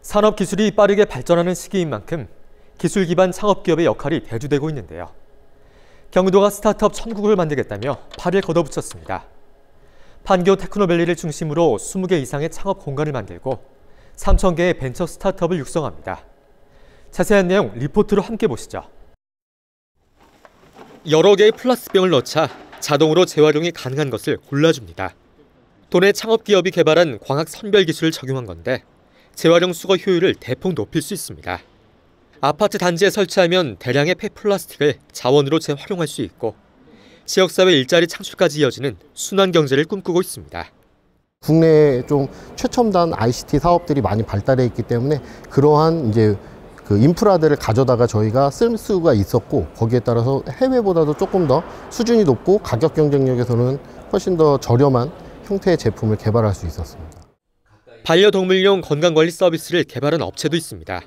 산업 기술이 빠르게 발전하는 시기인 만큼 기술 기반 창업 기업의 역할이 대두되고 있는데요. 경기도가 스타트업 천국을 만들겠다며 팔을 걷어붙였습니다. 판교 테크노밸리를 중심으로 20개 이상의 창업 공간을 만들고 3,000개의 벤처 스타트업을 육성합니다. 자세한 내용 리포트로 함께 보시죠. 여러 개의 플라스병을 넣자 자동으로 재활용이 가능한 것을 골라줍니다. 도내 창업 기업이 개발한 광학 선별 기술을 적용한 건데 재활용 수거 효율을 대폭 높일 수 있습니다. 아파트 단지에 설치하면 대량의 폐플라스틱을 자원으로 재활용할 수 있고 지역사회 일자리 창출까지 이어지는 순환 경제를 꿈꾸고 있습니다. 국내에 좀 최첨단 ICT 사업들이 많이 발달해 있기 때문에 그러한 그 인프라들을 가져다가 저희가 쓸 수가 있었고, 거기에 따라서 해외보다도 조금 더 수준이 높고 가격 경쟁력에서는 훨씬 더 저렴한 형태의 제품을 개발할 수 있었습니다. 반려동물용 건강관리 서비스를 개발한 업체도 있습니다.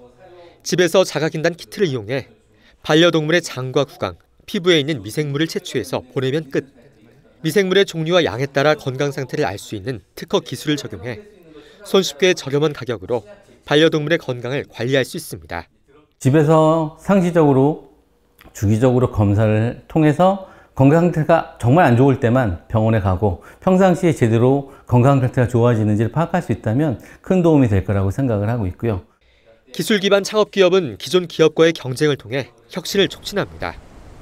집에서 자가진단 키트를 이용해 반려동물의 장과 구강, 피부에 있는 미생물을 채취해서 보내면 끝. 미생물의 종류와 양에 따라 건강 상태를 알 수 있는 특허 기술을 적용해 손쉽게 저렴한 가격으로 반려동물의 건강을 관리할 수 있습니다. 집에서 상시적으로 주기적으로 검사를 통해서 건강 상태가 정말 안 좋을 때만 병원에 가고 평상시에 제대로 건강 상태가 좋아지는지를 파악할 수 있다면 큰 도움이 될 거라고 생각을 하고 있고요. 기술 기반 창업 기업은 기존 기업과의 경쟁을 통해 혁신을 촉진합니다.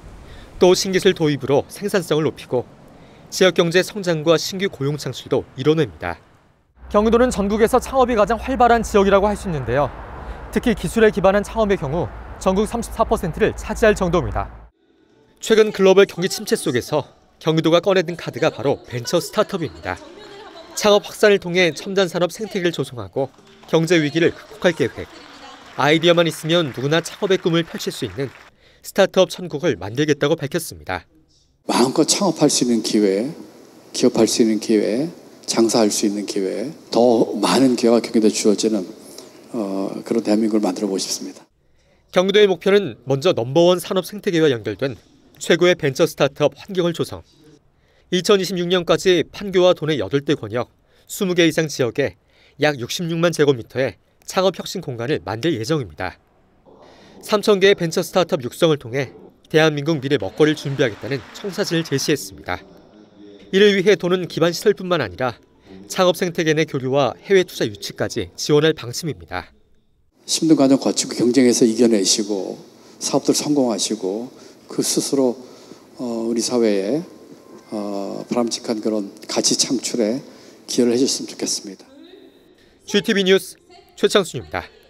또 신기술 도입으로 생산성을 높이고 지역 경제 성장과 신규 고용 창출도 이뤄냅니다. 경기도는 전국에서 창업이 가장 활발한 지역이라고 할 수 있는데요. 특히 기술에 기반한 창업의 경우 전국 34%를 차지할 정도입니다. 최근 글로벌 경기 침체 속에서 경기도가 꺼내든 카드가 바로 벤처 스타트업입니다. 창업 확산을 통해 첨단 산업 생태계를 조성하고 경제 위기를 극복할 계획. 아이디어만 있으면 누구나 창업의 꿈을 펼칠 수 있는 스타트업 천국을 만들겠다고 밝혔습니다. 마음껏 창업할 수 있는 기회, 기업할 수 있는 기회, 장사할 수 있는 기회, 더 많은 기회가 경기도에 주어지는 그런 대한민국을 만들어보고 싶습니다. 경기도의 목표는 먼저 넘버원 산업 생태계와 연결된 최고의 벤처 스타트업 환경을 조성. 2026년까지 판교와 도내 8대 권역, 20개 이상 지역에 약 66만 제곱미터의 창업 혁신 공간을 만들 예정입니다. 3,000개의 벤처 스타트업 육성을 통해 대한민국 미래 먹거리를 준비하겠다는 청사진을 제시했습니다. 이를 위해 도는 기반 시설뿐만 아니라 창업 생태계 내 교류와 해외 투자 유치까지 지원할 방침입니다. 힘든 과정 거치고 경쟁에서 이겨내시고 사업들 성공하시고 그 스스로 우리 사회에 바람직한 그런 가치 창출에 기여를 해줬으면 좋겠습니다. GTV 뉴스 최창순입니다.